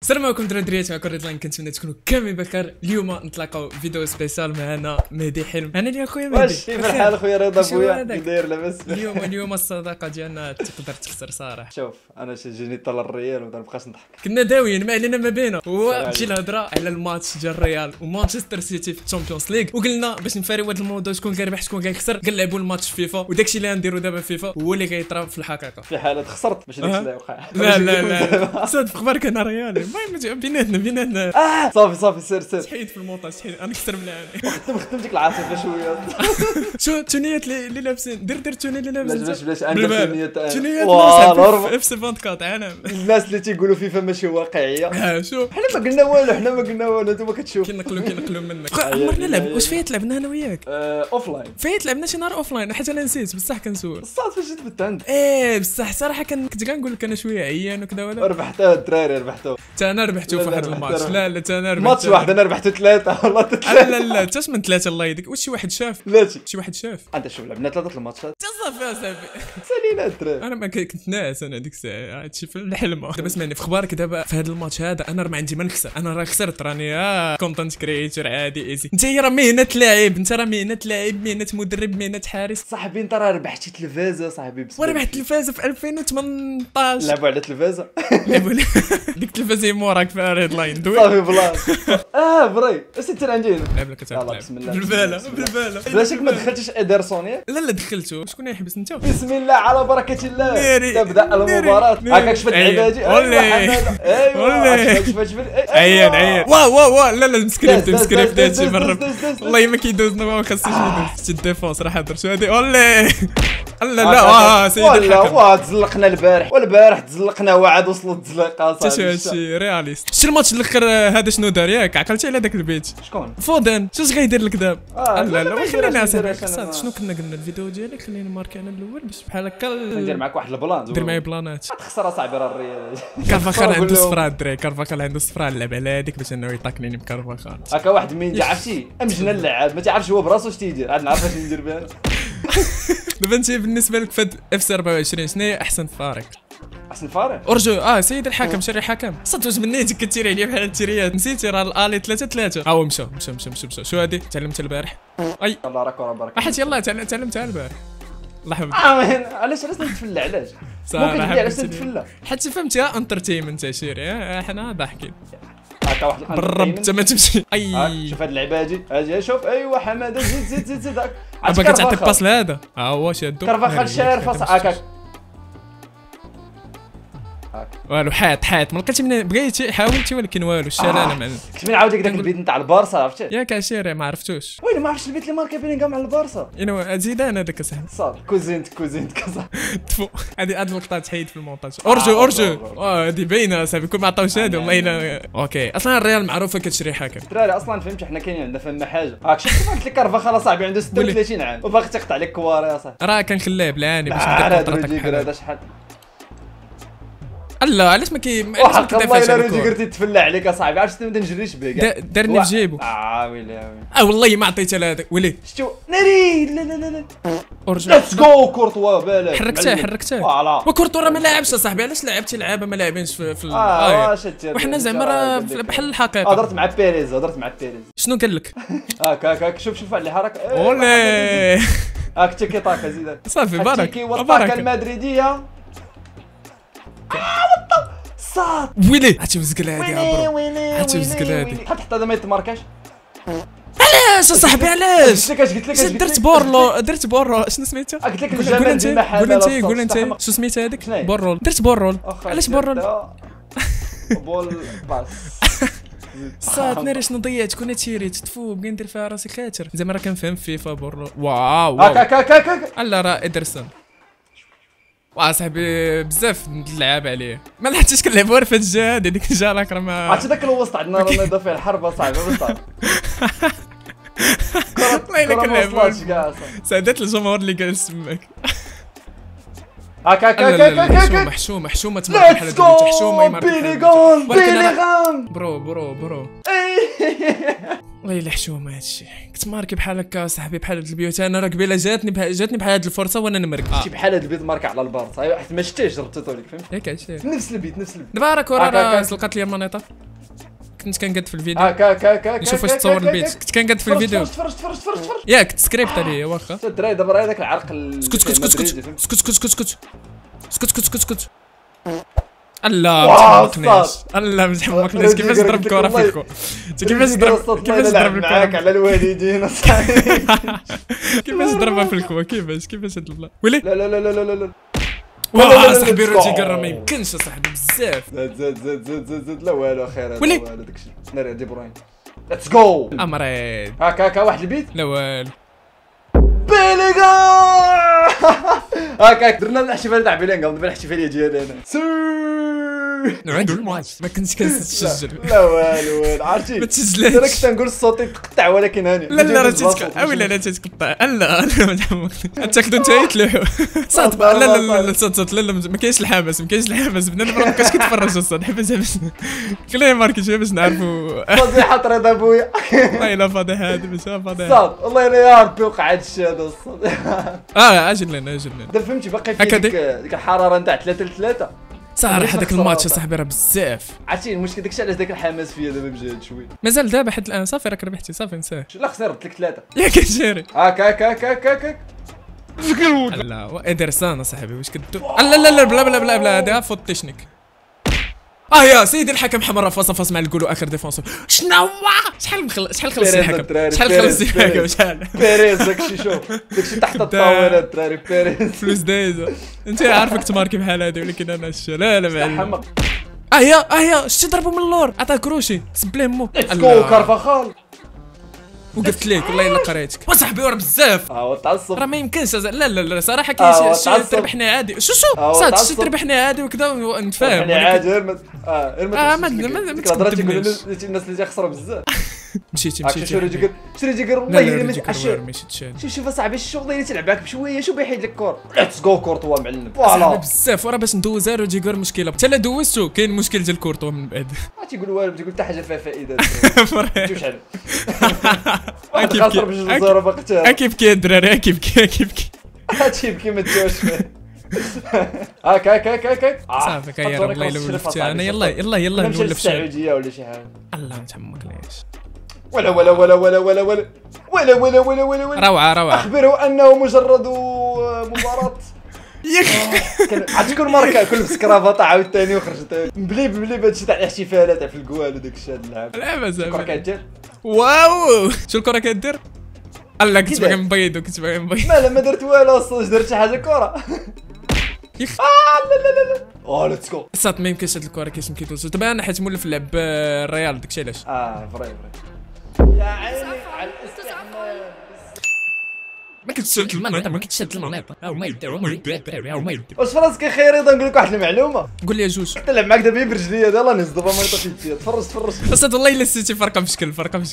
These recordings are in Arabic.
السلام عليكم دراريات، معكم ريدلاين. كنتمنى تكونوا كاملين بخير. اليوم نتلاقاو فيديو سبيسيال معنا مهدي حلم. انا اللي اخويا مهدي. واش كيف الحال اخويا رضا بويا؟ كي داير لاباس؟ اليوم الصداقه ديالنا تقدر تخسر صراحه. شوف انا جيني طلع الريال وما نبقاش نضحك. كنا داويين ما علينا ما بينا، وتجي الهضره على الماتش ديال الريال ومانشستر سيتي في الشامبيونز ليغ، وقلنا باش نفاريو هذا الموضوع شكون كيربح شكون كيخسر، كنلعبوا الماتش فيفا، وداكشي اللي غنديرو دابا فيفا هو اللي غيطرا في الحقيقه. في حاله خسرت ماشي داكشي اللي وقع. لا صدق خبرك انا ريالي. المهم بيناتنا صافي سير تحيد في المونتاج، تحيد انا كثر من العام. خدم ديك العاصفه شويه. شو تونيات اللي لابسين دير توني اللي لابسين. باش عندك تونيات اف 24 عام. الناس اللي تيقولوا فيفا ماشي واقعيه. شوف حنا ما قلنا والو انتما كتشوف كينقلوا منك. عمرنا لعب واش فايت لعبنا انا وياك اوفلاين. فايت لعبنا شي نهار اوفلاين حيت انا نسيت بصح كنسول الصاد فاش جيت بالتند. بصح صراحه كنت كنقول لك انا شويه عيان وكذا ولا ربحتوه الدراري ربحتوه. حتى انا ربحتو في واحد الماتش. لا حتى انا ربحت ماتش واحد انا ربحت ثلاثه والله لا حتى من ثلاثه الله يديك. واش شي واحد شاف؟ لا شي واحد شاف انت شوف لعبنا ثلاثه الماتشات صافي صافي سالينا الدراري. انا ما كنت ناعس انا ديك الساعه هادشي في الحلمه. دابا اسمعني في اخبارك دابا في هذا الماتش هذا انا راه ما عندي ما نخسر. انا راه خسرت راني كونتنت كريتور عادي ايزي. انت راه مهنه لاعب، انت راه مهنه لاعب، مهنه مدرب، مهنه حارس. صاحبي انت راه ربحتي تلفازه صاحبي. وربحت التلفازه في 2018. لعبوا على تلفازه. ديك التلفازه موراك في ريدلاين دوي صافي بلاص. بري اش انت عندي لعب لك يلاه بسم الله بالباله بلاشك ما دخلتش ادرسون ياك؟ لا دخلته. شكون يحبس انت؟ بسم الله على بركه الله. ناري. تبدا المباراه. هكاك شفت العبادي. ايوا شفت عيان واو لا مسكريبت هادشي برا والله ما كيدوزنا ما خاصنيش يدوز. شي ديفونس راه حاضر شو هادي اولي لا سيدي الحكم. واه تزلقنا البارح تزلقنا وعاد وصلت تزلقه صافي. هادشي رياليست. شتي الماتش الاخر هذا شنو دار ياك؟ عقلتي على داك البيت شكون؟ فودن. شنو غيدير لك دابا؟ لا خلينا نسير. شنو كنا قلنا الفيديو ديالك خلينا ماركي انا الاول باش بحال هكا ندير معاك واحد البلان. دير معايا بلانات. تخسر اصاحبي راه الريال. كارفاخال عنده صفرا الدري. كارفاخال عنده صفرا. نلعب على هذيك باش انه يطاكليني بكارفاخال. هكا واحد من عرفتي امجنا اللعاب ما تعرفش هو براسو اش تيدير. عاد نعرف اش ندير بها. دابا انت بالنسبه لك فهاد اف سي 24 شنو هي احسن فارق؟ احسن فارق ارجو سيد الحكم شري حكم صدق. واش منيتك كتيري عليا بحال التيريات؟ نسيتي راه الالي 3-3 هو مشى. شو هادي تعلمتها البارح؟ اي الله راك ورا بركه. حيت يلاه تعلمتها البارح. الله يحفظك. علاش نتفلى علاش؟ صراحه ممكن علاش نتفلى؟ حيت فهمتيها انترتينمنت عشيري. حنا ضاحكين هكا واحد بالرب انت ما تمشي. شوف هاد اللعبه هاجي شوف. ايوا حماده زيد باغي تعطيك باس لهذا هو شادو كارفاخال شارف هكاك والو حات ما لقيتي من بغيتي حاولتي ولكن والو الشلاله معلم. كنت نعاود لك داك البيت نتاع البارسا عرفتي ياك عشيري ما عرفتوش. ويلي ما عرفتش البيت اللي ماركا بيلينغهام على البارسا. زيدان هذاك صاحبي صاد كوزينت تفو. هذه اللقطه تحيد في المونتاج. ارجو هذه باينه صاحبي. كون ما عطاوش هذا والله الا اوكي. اصلا الريال معروفه كتشري حكم. الدراري اصلا فهمتي حنا كاينين عندنا فما حاجه. شفت كيف قلت لك كارفاخال صاحبي عنده 36 عام وباغي تقطع لك كواري يا صاحبي. راه كنخليه بالعاني باش نبدا هذا شحال. لا علاش ما حق الله الا رودي قلتي تفلى عليك اصاحبي. عرفتي ما نجريش به كاع. دارني في جيبو. ويلي والله ما عطيتها لهذاك ويلي. شتو ناري. لا ارجع ليتس جو كورتوا بالك. حركته وكورتوا راه ما لاعبش صاحبي. علاش لعبتي لعابه ما لاعبينش في وحنا زعما راه بحال الحقيقه. هضرت مع بيريز شنو قال لك؟ هاك شوف على الحركه. اولي تيكي تاكا زيد صافي بارك المدريديه. صاد ويلي هاتي وزقله هادي هاتي وزقله هادي حتى هذا ما يتماركاش. علاش اصاحبي علاش؟ قلت لك درت بورلو شنو سميتها؟ قلت لك الجمال ديما حاله. قول انت شنو سميتها هذيك؟ بورول. درت بورول. علاش بورول؟ بول باس صات ناري شنو ضيعت. كون تيريت تفو بغي ندير فيها راسي خاطر زعما راه كنفهم فيفا بورلو. واو هاك لا راه ادرسون صاحبي بزاف نلعب عليه. ما لحقتش كنلعبوا غير في هاد الجهه هذيك الجهه راك راه ما عرفتي داك الوسط عندنا راه نضيف فيه الحرب صاحبي بالصح. والله الا كنلعبوا سعدات الجمهور اللي جالس تماك. هاك حشومه تمارك بحال هادو. حشومه بيلينغهام برو والله الا حشومه هادشي. كنت ماركي بحال هكا صاحبي بحال هاد البيوت. انا راه قبيله جاتني بحال هاد الفرصه وانا نمرك شي بحال هاد البيت ماركه على البار صاحبي، حيت ما شتيش جربتو لك فهمت. ياك هادشي نفس البيت نفس البيت. دابا راه كره راه سلقات لي المانيطه. كنت كنقاد في الفيديو نشوف واش تصور البيت. كنت كنقاد في الفيديو تفرج ياك تسكريبت عليه واخا. الدراري دابا راه هذاك العرق اسكت اسكت اسكت اسكت اسكت اسكت اسكت اسكت اسكت. الله متحمقناش الله متحمقناش. كيفاش ضرب كره في الكو؟ كيفاش ضرب معاك على الوالدين اصاحبي. كيفاش ضربها في الكو؟ كيفاش هاد الله ويلي. لا لا لا لا لا لا واه صاحبي روتيغر ما يمكنش صاحبي بزاف. زاد لا والو خير ويلي. والو داكشي ناري دي بروين. ليتس جو امريض هاكا واحد البيت لا والو. بيلينغا هاكا درنا الاحتفال تاع بيلينغا دابا الاحتفاليه ديالي انا عنده الماتش ما كنتش كنسجل. لا والو عرفتي ما تسجلش. انا كنت نقول صوتي تقطع ولكن هاني لا راه تتقطع لا تتقطع لا ما تحمقنيش. تاخذوا انت تلوحوا صاد. لا صاد لا ما كاينش الحماس بنادم ما بقاش كيتفرج صاد حبس خليه ماركي شويه باش نعرفوا. فضيحه رضا بويا والله الا فضيحه هذه باش فضيحه صاد والله الا يا ربي وقع هذا الشيء هذا الصاد. اجل لنا دابا فهمتي باقي في ديك الحراره نتاع 3-3 صراحه داك الماتش صاحبي راه بزاف. عرفتي المشكل داكشي علاش داك الحماس فيا دابا بجد شويه مازال دابا حتى الان صافي راك ربحتي صافي نساه. لا خسرت لك 3 ياك جاري هاكا لا ادرسان صاحبي واش كدو. لا بلا هذا فوت تشنيك. يا سيدي الحكم حمر فاص مع الجول واخر ديفونسور. شنو شحال خلص الحكم شحال بيريز داكشي شوف داكشي تحت الطاوله الدراري بيريز فلوس دايزه. انت عارفك تماركي بحال هذه ولكن انا لا معلم. شتي ضربوا من اللور عطاه كروشي سبلي مو كارفاخال وقفت ليك والله الا قريتك وصاحبي ورا بزاف. وتعصب راه ما يمكنش لا صراحه كاين شي تربحنا عادي شو صاد شي تربحنا عادي وكذا نتفاهم عادي غير ما الهضره تيقولوا الناس اللي تيخسروا بزاف. مشيتي شري قال والله الا ما شوف اصاحبي الشغل اللي تلعب معاك بشويه شو بيحيد لك كور. ليتس جو كورتوا معلم فوالا بزاف وراه باش ندوز روديغر مشكله حتى لا دوزتو كاين مشكل ديال كورتوا من بعد. تيقول والو تيقول حتى حاجه فيها فائده شوف شحال كيف الدراري كيف تيبكي ما تجاوبش فيه. هاك صافي كاين والله الا ولفتي انا يلا نولف السعوديه ولا شي حاجه. الله متحمقناش ولا روعه اخبره انه مجرد مباراه عاد شكون ماركا كل بسكرافطه عاوتاني وخرجت مبليب هادشي تاع الاحتفالات في الكوال وداك الشيء هاد اللعب. لعبه زعما الكره كدير واو شو الكره كدير. الله كنت باغي نبيض ما درت والو اصلا درت شي حاجه كره. لا ليتس جو صات ما يمكنش هاد الكره كيفاش كيدوز دابا انا حيت مولف لعب الريال داكشي علاش. فري يا عيني على الاستحمام. ما كنتش ما كنتش واش فراسك خير رضا نقول لك واحد المعلومه. قول لي جوج تلعب معاك دابا برجليا يلاه نهز دابا ما يطيش فيا تفرج اصاط والله الا السيتي فرقه بشكل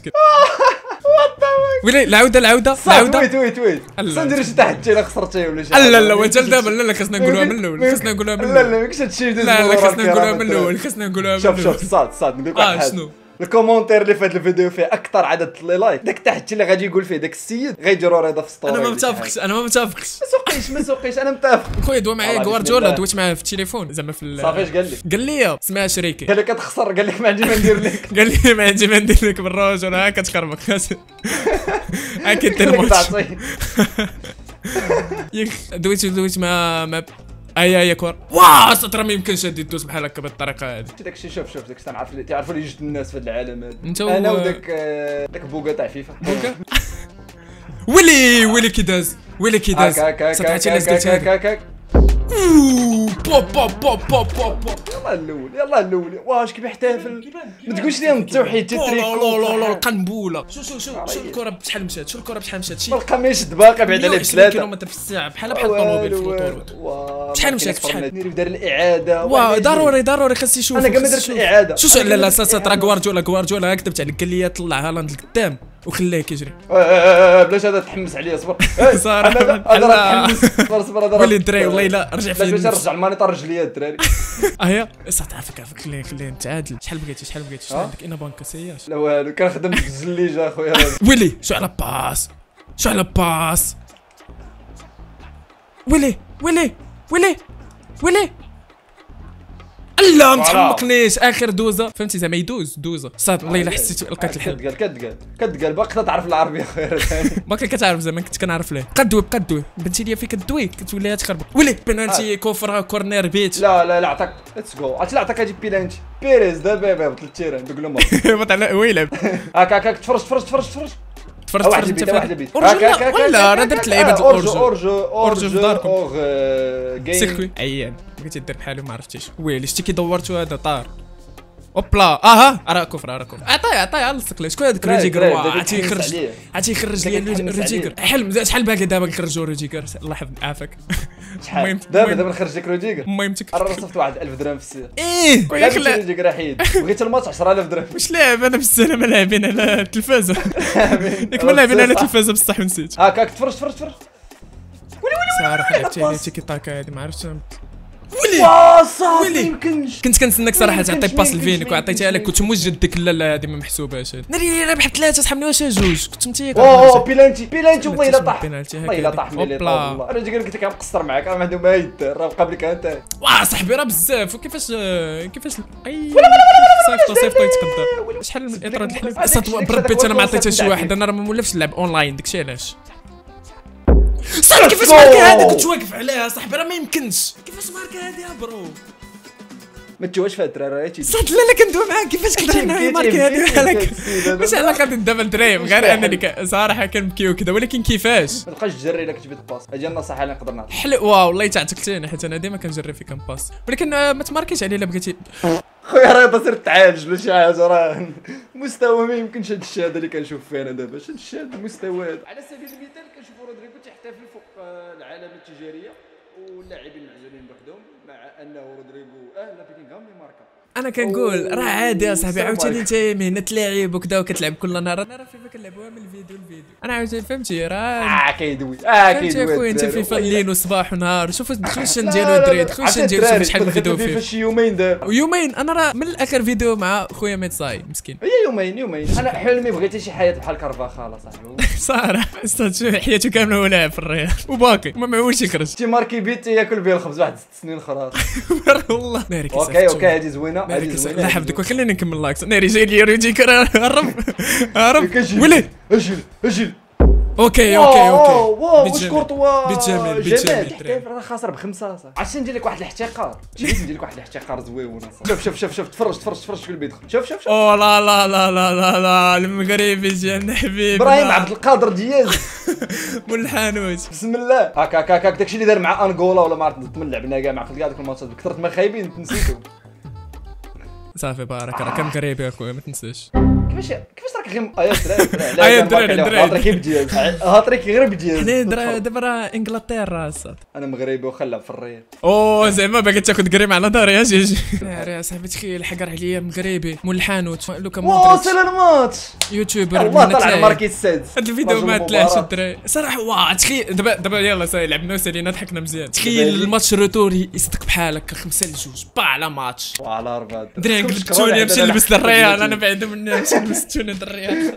ويلي العوده ويت سندير شي تحت الا خسرتي ولا شي لا وجل دابا لا خاصنا نقولوها من الاول لا ماكش هادشي لا خاصنا نقولوها من الاول شوف صاد نقول لك واحد حاجه. شنو الكومونتير اللي في هذا الفيديو فيه اكثر عدد لي لايك داك تحت اللي غادي يقول فيه داك السيد غيديروا رضا في ستوري. انا ما متفقش ما سوقيش انا متفق. خويا دوا معايا غوارديولا دويت معاه في التليفون زعما في صافي اش قال لي سمعها شريكي قال لك كتخسر قال لك ما عندي ما ندير لك قال لي ما عندي ما ندير لك بالروج ولا كتخربق هاك انت الماتش دويت مع اي كور واه سطر ما يمكنش هادي دوز بحال هكا بالطريقه هادي. داكشي شوف داك تعرفوا لي جوج الناس في هذا العالم هذا انت انا وداك بوكا تاع فيفا ويلي كي داز صدعتي اللي قلت يلا الاول واش كيف يحتفل ما تقولش لي التوحيد تريكو لا القنبوله شو الكره بشحال مشات شي ما لقى ما يشد باقي بعد على 3 كيلومتر في الساعه بحال الطوموبيل في الاوتورود. شحال مشات دار الاعاده ضروري خاص يشوف. انا كما درت الاعاده لا راه غوارديولا كذبت عليك قال لي طلع هالاند لقدام وخليه كيجري. بلاش هذا تحمس عليا صبر. صراحه هذا راه تحمس. صبر هذا ولي الدراري والله لا رجع فيا باش نرجع المانيطار رجليا الدراري. هي صافي عافاك خليه نتعادل. شحال بغيتي شنو عندك انا بانكا سياش؟ لا والو كنخدم في الزليجه اخويا. ويلي شو على باس ويلي لا ما تحمقنيش اخر دوزه فهمتي زعما دوزه صاد والله الا حسيت لقيت الحل. كتقال باقي تعرف العربيه اخويا ثاني. باقي كتعرف زعما كنت كنعرف ليه قدوي بنتي ليا فيك كدوي كتولي تخربق. ولي بنالتي كوفر كورنير بيت. لا عطاك ليتس جو عطي عطاك هادي بيلانتي بيريز دابا بثلاث تيران دوك لهم ما على ويلي هاك تفرج واحد البيت ولا راه درت لعيبه اورجو في داركم سيركوي عيان بغيتي دير بحالو ما عرفتيش. ويلي شتي كي دورتو هذا طار اوبلا راه كفر عطي لصق ليه. شكون هذاك روديغر عرفتي يخرج لي روديغر حلم شحال باقي دابا نخرجوا روديغر الله يحفظ عافاك. شحال دابا نخرج لك روديغر المهم انا صفت واحد 1000 درهم في السير لا روديغر حيد بغيت الماتش 10000 درهم. واش لاعب انا في السينما لاعبين على التلفازه ياك ما لاعبين على التلفازه بصح ونسيت. هاكاك تفرج ويلي صراحه لعبتي تيكي تاكا هذه ما عرفتش ويلي يمكنش. كنت كنتسناك صراحه تعطي باس لفينيك وعطيتها لك كنت موجد ديك لا هذه ما محسوباش. ناري راه بحال ثلاثه صحابني واش جوج كنت متيك. بيلانتي والله الا طاح والله الا طاح والله انا جيت قلت لك مقصر معاك راه ما عنده ما يدير راه قبلك انت. صاحبي راه بزاف وكيفاش اي صيفطو يتقدر شحال من اطراد الحليب بربيت انا ما عطيتها شي واحد انا راه ما مولفش نلعب اونلاين داكشي علاش. صاحبي كيفاش ماركه هذه كنت واقف عليها صاحبي راه ما يمكنش. كيفاش ماركه هذه يا برو ما تجوش فيها الدراري راه صاد لا كندوي معاك كيفاش كنت انا ماركه هذه بالك واش علاقه دابا دريم غير انني صراحه كنبكي وكذا ولكن كيفاش ما تبقاش تجري الا كنت بغيت باس. هذه النصيحه اللي نقدر نعطيك. حلو واو والله تعتقتيني حيت انا ديما كنجري فيك باس ولكن ما تماركيش عليه الا بغيتي خويا راه تصير تعالج ولا شي حاجه راه مستوى ما يمكنش هاد الشهاده اللي كنشوف فيها انا دابا هاد الشهاده المستوى هذا. على سبيل المثال كنشوفوا رودريغو تيحتفل فوق العلامه التجاريه واللاعبين المعزولين بوحدهم مع انه رودريغو لا بيلينغهام اللي ماركا. انا كنقول راه عادي اصاحبي عاوتاني انت مهنه لاعب وكذا وكتلعب كل نهار انا راه فيفا كنلعبوها من الفيديو انا عاوتاني فهمتي راه كيدوي اخويا انت فيفا الليل وصباح ونهار شوف خوش نديرو دريد خوش نديرو شوف شحال من فيديو فيه شي يومين دابا ويومين انا راه من الاخر فيديو مع خويا ميتساي مسكين هي يومين انا حلمي بغيتي شي حياه بحال كارفاخال صاحبي صراحه استاذ حياته كامله هو لاعب في الريال وباقي ما معولش يخرج شي ماركي بيت ياكل بيه الخبز واحد 6 سنين خلاص والله اوكي هذه زوينه لا حفظك وخليني نكمل لايكس ناري جاي لي روديغر هرب ولي اجل اوكي واش كورتوا بيت جميل راه خاسر بخمسه صاحبي. عرفتي ندير لك واحد الاحتقار ندير لك واحد الاحتقار زويون شوف تفرج في البيت شوف او لا المغربي ديالنا حبيبي ابراهيم عبد القادر دياز مول الحانوت بسم الله هاك داكشي اللي دار مع انغولا ولا ما عرفت من لعبنا كاع مع كاع دوك الماتشات كثرت ما خايبين نسيتو صافي بارك راه كان مغربي اخويا ما تنساش كيفاش راك غير دراري هاطريك بدياز هاطريك غير بدياز حنا دابا راه انجلترا صاد انا مغربي وخلع في الريال زعما باغي تاخذ كريم على داري جي يا صاحبي تخيل حقر عليا مغربي مول الحانوت لوكا مودريتش وصل الماتش يوتيوبر والله طلع الماركي السادس هاد الفيديو ما طلعش الدراري صراحه تخيل دابا يلاه صاي لعبنا وسالينا ضحكنا مزيان تخيل الماتش روتور يصدق بحالك 5-2 على ماتش على 4 دراري قلبتوني نمشي نلبس الريال انا بعيد مني نمشي نلبس توني الريال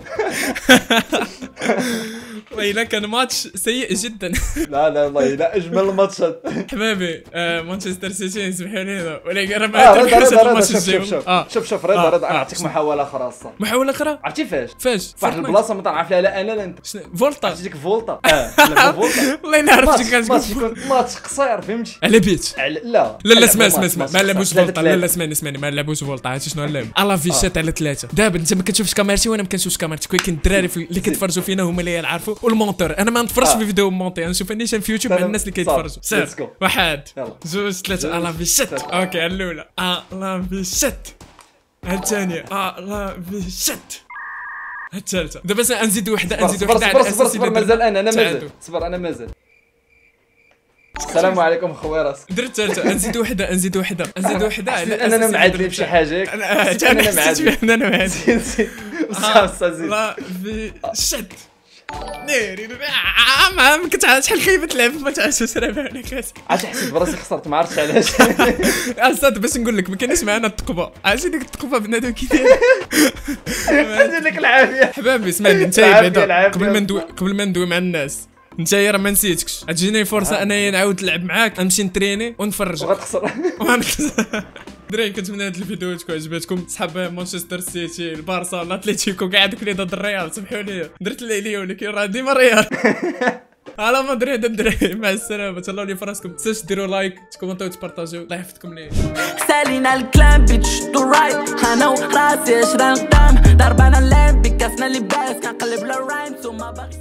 والله كان ماتش سيء جدا لا والله لا اجمل الماتشات حبايبي مانشستر سيتي سمحوا لي ولكن انا ما ادريش الماتش الجاي شوف رضا نعطيك محاوله اخرى الصح محاوله اخرى عرفتي فاش واحد البلاصه ما تعرف لها لا انا لا انت فولتا عرفتي ديك فولتا فولتا والله ما عرفتش ماتش يكون ماتش قصير فهمتي على بيت لا اسمع ما لعبوش فولتا لا اسمعني ما لعبوش فولتا عرفتي شنو نلعب على فيشات على 3 دابا انت ما كتشوفش كاميرتي وانا ما كنشوفش كاميرتي كاين الدراري اللي كيتفرجوا فينا هما اللي يعرفوا والمونتور انا ما نتفرجش في فيديو مونتي انا نشوف نيشان في يوتيوب مع الناس اللي كيتفرجوا سير 1 2 3 على فيشات اوكي الاولى على فيشات الثانيه على فيشات الثالثه دابا نزيد وحده على اساس صبر مازال انا مازال السلام عليكم خويا راسك درت ثالثه نزيد وحده على انا معادلي بشي حاجه انا معادلي لا في شد ناري ما كنت عارف شحال خايبه تلعب ما تعرفش واش راه عليك عاد حسيت براسي خسرت ما عرفتش علاش استاذ باش نقول لك ما كاينش معنا التقبه عرفتي ديك التقبه بنادم كيدير ندير لك العافيه حبابي اسمعني انت بعدا قبل ما ندوي مع الناس انت راه ما نسيتكش تجيني فرصه انايا نعاود نلعب معاك نمشي نتريني ونفرجك وغتخسر دراري كنتمنى هاد الفيديو تكون عجبتكم صحاب مانشستر سيتي البارسا الاتليتيكو كاع دوك اللي ضد الريال سمحوا لي درت اللي عليا ولكن راه ديما الريال على ما دري هذا الدراري مع السلامه تهلاو لي فراسكم تنساوش ديروا لايك تكومونتاو وتبارطاجيو الله يحفظكم ليا سالينا الكلام بتشدو رايت انا وراسي 20 قدام ضربنا اللعب بكاسنا اللي باس كنقلب الرايم ثم باغي